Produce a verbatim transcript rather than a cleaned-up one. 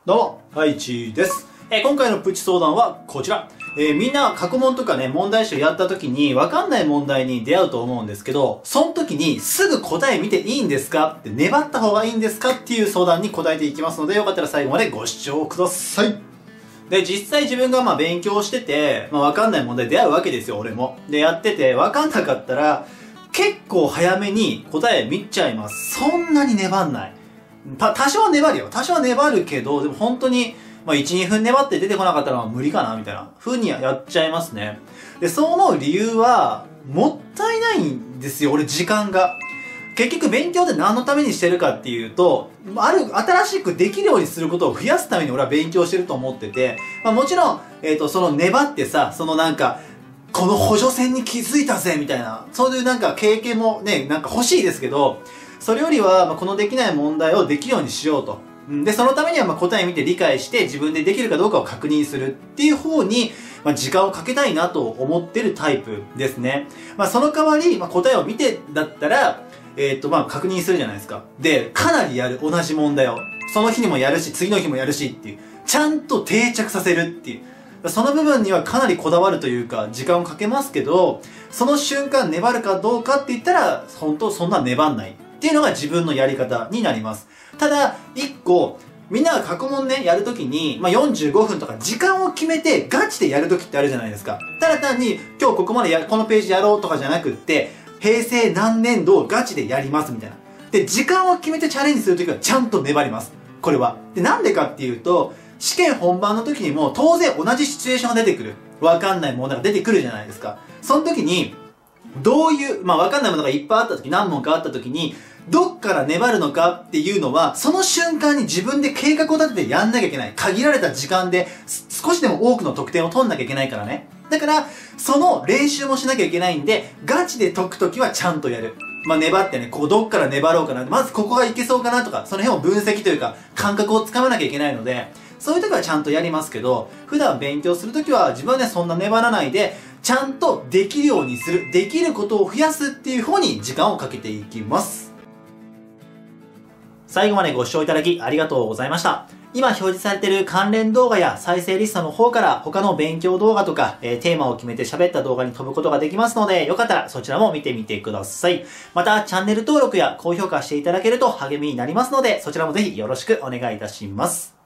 どうも、はいちです。えー、今回のプチ相談はこちら。えー、みんな過去問とかね、問題集やった時にわかんない問題に出会うと思うんですけど、その時にすぐ答え見ていいんですかって粘った方がいいんですかっていう相談に答えていきますので、よかったら最後までご視聴ください。で、実際自分がまあ勉強してて、まあわかんない問題出会うわけですよ、俺も。で、やってて、わかんなかったら、結構早めに答え見ちゃいます。そんなに粘んない。た、多少は粘るよ。多少は粘るけど、でも本当に、まあ、いち、にふん粘って出てこなかったら無理かなみたいな風にやっちゃいますね。で、そう思う理由は、もったいないんですよ、俺時間が。結局勉強って何のためにしてるかっていうと、ある、新しくできるようにすることを増やすために俺は勉強してると思ってて、まあもちろん、えっと、その粘ってさ、そのなんか、この補助線に気づいたぜみたいな、そういうなんか経験もね、なんか欲しいですけど、それよりは、まあ、このできない問題をできるようにしようと。で、そのためには、まあ、答え見て理解して自分でできるかどうかを確認するっていう方に、まあ、時間をかけたいなと思ってるタイプですね。まあ、その代わり、まあ、答えを見てだったら、えっと、まあ、確認するじゃないですか。で、かなりやる、同じ問題を。その日にもやるし、次の日もやるしっていう。ちゃんと定着させるっていう。その部分にはかなりこだわるというか、時間をかけますけど、その瞬間粘るかどうかって言ったら、本当そんな粘んない。っていうのが自分のやり方になります。ただ、一個、みんなが過去問ね、やるときに、まあ、よんじゅうごふんとか時間を決めてガチでやるときってあるじゃないですか。ただ単に、今日ここまでや、このページやろうとかじゃなくって、平成何年度をガチでやりますみたいな。で、時間を決めてチャレンジするときはちゃんと粘ります。これは。で、なんでかっていうと、試験本番の時にも当然同じシチュエーションが出てくる。わかんないものが出てくるじゃないですか。その時に、どういう、まあわかんないものがいっぱいあった時、何問かあった時に、どっから粘るのかっていうのは、その瞬間に自分で計画を立ててやんなきゃいけない。限られた時間で、少しでも多くの得点を取んなきゃいけないからね。だから、その練習もしなきゃいけないんで、ガチで解くときはちゃんとやる。まあ粘ってね、ここどっから粘ろうかな。まずここがいけそうかなとか、その辺を分析というか、感覚をつかまなきゃいけないので、そういう時はちゃんとやりますけど、普段勉強するときは自分はね、そんな粘らないで、ちゃんとできるようにする、できることを増やすっていう方に時間をかけていきます。最後までご視聴いただきありがとうございました。今表示されている関連動画や再生リストの方から他の勉強動画とか、えー、テーマを決めて喋った動画に飛ぶことができますので、よかったらそちらも見てみてください。またチャンネル登録や高評価していただけると励みになりますので、そちらもぜひよろしくお願いいたします。